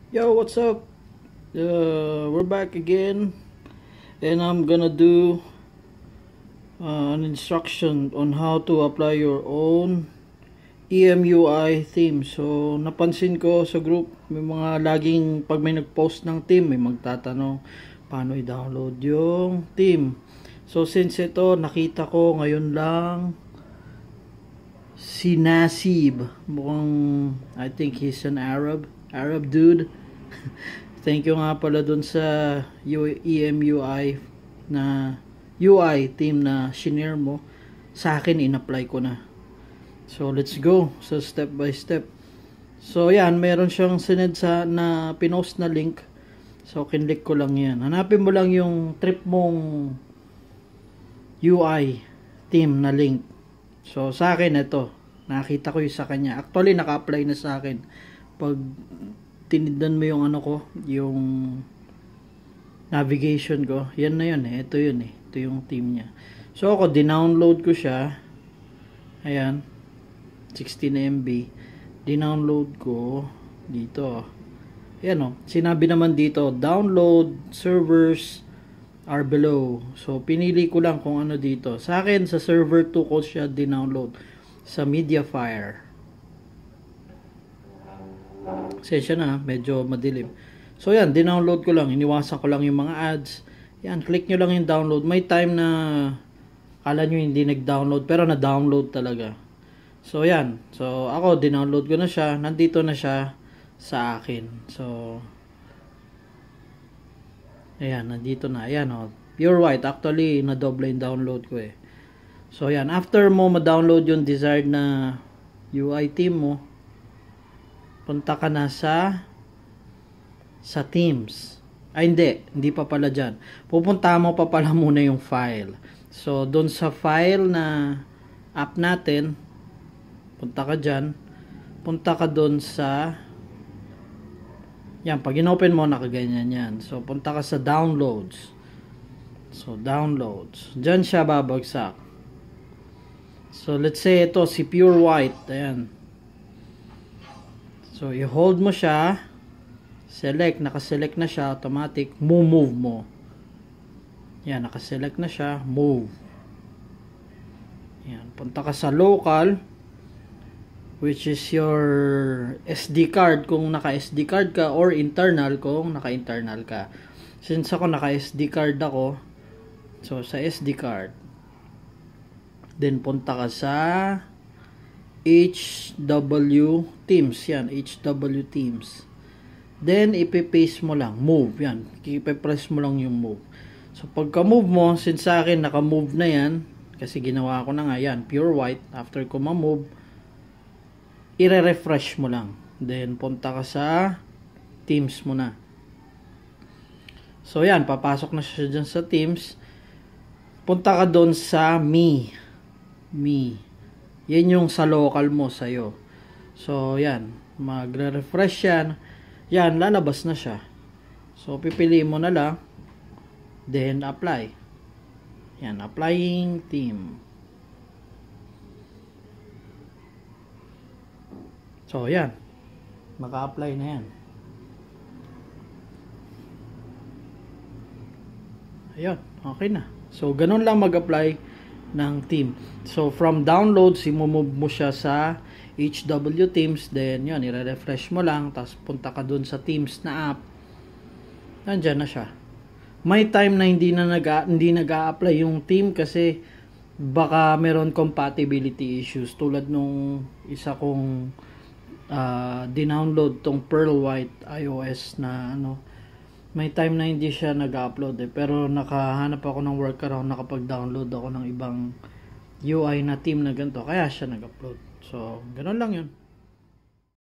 Yo, what's up? We're back again, and I'm gonna do an instruction on how to apply your own EMUI theme. So, napansin ko sa group, may mga laging pag may nag-post ng theme, may magtatanong paano i-download yung theme. So, since ito, nakita ko ngayon lang si Nasib. Mukhang, I think he's an Arab dude. Thank you nga pala dun sa EMUI na UI team na shinare mo. Sa akin, in-apply ko na. So, let's go. So, step by step. So, yan. Meron siyang sined na pinost na link. So, kinlik ko lang yan. Hanapin mo lang yung trip mong UI team na link. So, sa akin, ito. Nakita ko yung sa kanya. Actually, naka-apply na sa akin. Pag tinignan mo yung ano ko, yung navigation ko, yan na yun eh. Ito yun eh. Ito yung team niya. So, ako, dinownload ko siya. Ayan. 16 MB. Dinownload ko dito. Ayan o. Sinabi naman dito, download servers are below. So, pinili ko lang kung ano dito. Sa akin, sa server 2 ko siya dinownload. Sa Mediafire. Session na, medyo madilim. So, yan. Dinownload ko lang. Iniwasan ko lang yung mga ads. Yan. Click nyo lang yung download. May time na kala nyo hindi nag-download. Pero na-download talaga. So, yan. So, ako, dinownload ko na siya. Nandito na siya sa akin. So, ayan, nandito na. Ayan, oh. Pure white. Actually, na-double yung download ko eh. So, ayan. After mo ma-download yung desired na UI theme mo, punta ka na sa Teams. Ay, hindi pa pala dyan. Pupunta mo pa pala muna yung file. So, doon sa file na app natin, punta ka dyan. Punta ka doon sa yan, pag in-open mo, nakaganyan yan. So, punta ka sa downloads. So, downloads. Dyan siya babagsak. So, let's say ito, si Pure White. Ayan. So, i-hold mo siya. Select. Nakaselect na siya. Automatic. Move mo. Yan. Nakaselect na siya. Move. Yan. Punta ka sa local. Which is your SD card kung naka-SD card ka. Or internal kung naka-internal ka. Since ako naka-SD card ako. So, sa SD card. Then, punta ka sa HW Teams. Yan, HW Teams. Then, ipipaste mo lang. Move. Yan. Ipipress mo lang yung move. So, pagka-move mo, since sa akin, naka-move na yan, kasi ginawa ko na nga yan, pure white. After ko ma-move, i-refresh mo lang. Then, punta ka sa Teams mo na. So, yan. Papasok na siya dyan sa Teams. Punta ka doon sa Me. Yan yung sa local mo sa'yo. So, yan. Magre-refresh yan. Yan, lalabas na siya. So, pipiliin mo na lang. Then, apply. Yan, applying theme. So, yan. Maka-apply na yan. Ayun, okay na. So, ganun lang mag-apply ng theme. So, from downloads, i-move mo siya sa HW Teams. Then, yun, i-refresh mo lang. Tapos, punta ka dun sa Teams na app. Nandyan na siya. May time na hindi nag-a-apply yung theme kasi baka meron compatibility issues. Tulad nung isa kong dinownload tong Pearl White iOS na ano. May time na hindi siya nag-upload eh. Pero nakahanap ako ng workaround, nakapag-download ako ng ibang UI na team na ganito. Kaya siya nag-upload. So, ganoon lang yun.